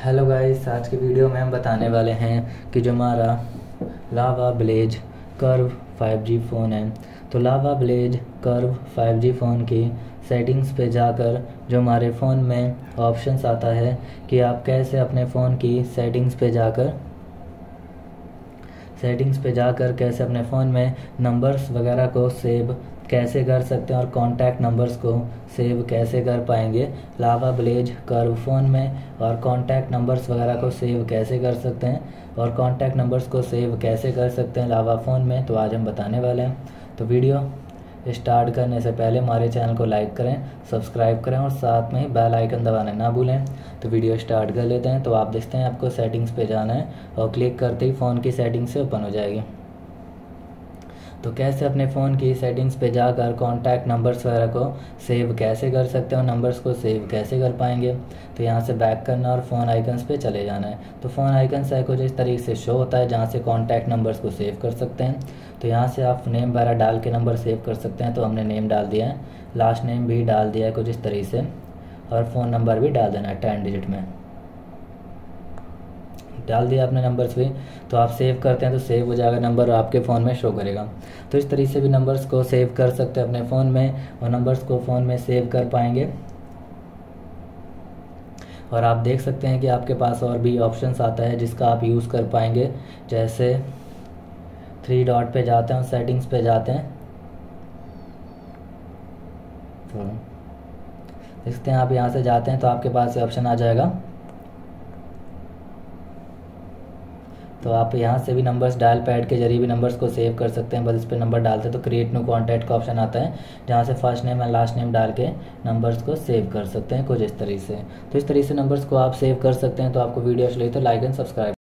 Hello guys, आज की video में हम बताने वाले हैं कि जो हमारा लावा ब्लेज कर्व 5G फ़ोन है, तो Lava blaze curve 5G phone की सेटिंग्स पे जाकर जो हमारे फ़ोन में ऑप्शंस आता है कि आप कैसे अपने फ़ोन की सेटिंग्स पे जाकर कैसे अपने फ़ोन में नंबर्स वगैरह को सेव कैसे कर सकते हैं और कॉन्टैक्ट नंबर्स को सेव कैसे कर पाएंगे लावा ब्लेज कर्व फ़ोन में, और कॉन्टैक्ट नंबर्स वगैरह को सेव कैसे कर सकते हैं और कॉन्टैक्ट नंबर्स को सेव कैसे कर सकते हैं लावा फ़ोन में, तो आज हम बताने वाले हैं। तो वीडियो स्टार्ट करने से पहले हमारे चैनल को लाइक करें, सब्सक्राइब करें और साथ में ही बेल आइकन दबाना ना भूलें। तो वीडियो स्टार्ट कर लेते हैं। तो आप देखते हैं आपको सेटिंग्स पे जाना है और क्लिक करते ही फ़ोन की सेटिंग्स से ओपन हो जाएगी। तो कैसे अपने फ़ोन की सेटिंग्स पे जाकर कॉन्टैक्ट नंबर्स वगैरह को सेव कैसे कर सकते हैं और नंबर्स को सेव कैसे कर पाएंगे, तो यहाँ से बैक करना और फ़ोन आइकन्स पे चले जाना है। तो फ़ोन आइकन्स है कुछ इस तरीके से शो होता है जहाँ से कॉन्टैक्ट नंबर्स को सेव कर सकते हैं। तो यहाँ से आप नेम वगैरह डाल के नंबर सेव कर सकते हैं। तो हमने नेम डाल दिया है, लास्ट नेम भी डाल दिया है कुछ इस तरीके से, और फ़ोन नंबर भी डाल देना है 10 डिजिट में डाल दिया आपने नंबर्स भी। तो आप सेव करते हैं तो सेव हो जाएगा नंबर, आपके फ़ोन में शो करेगा। तो इस तरीके से भी नंबर्स को सेव कर सकते हैं अपने फ़ोन में और नंबर्स को फ़ोन में सेव कर पाएंगे। और आप देख सकते हैं कि आपके पास और भी ऑप्शंस आता है जिसका आप यूज़ कर पाएंगे। जैसे 3 डॉट पे जाते हैं और सेटिंग्स पे जाते हैं, तो देखते हैं आप यहाँ से जाते हैं तो आपके पास ये ऑप्शन आ जाएगा। तो आप यहाँ से भी नंबर्स डायल पैड के जरिए भी नंबर्स को सेव कर सकते हैं। बस इस पर नंबर डालते हैं तो क्रिएट न्यू कॉन्टैक्ट का ऑप्शन आता है जहाँ से फर्स्ट नेम या लास्ट नेम डाल के नंबर्स को सेव कर सकते हैं कुछ इस तरीके से। तो इस तरीके से नंबर्स को आप सेव कर सकते हैं। तो आपको वीडियो अच्छी लगी तो लाइक एंड सब्सक्राइब।